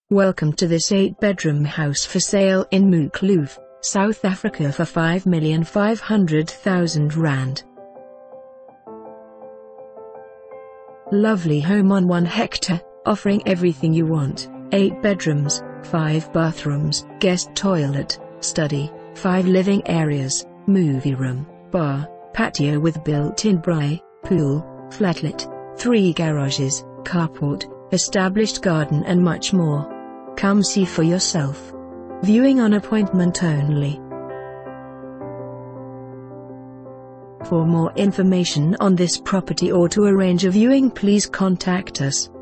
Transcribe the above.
Welcome to this 8-bedroom house for sale in Mooikloof, South Africa for R5,500,000. Lovely home on 1 hectare, offering everything you want. 8 bedrooms, 5 bathrooms, guest toilet, study, 5 living areas, movie room, bar, patio with built-in braai, pool, flatlet, 3 garages, carport, established garden and much more. Come see for yourself. Viewing on appointment only. For more information on this property or to arrange a viewing, please contact us.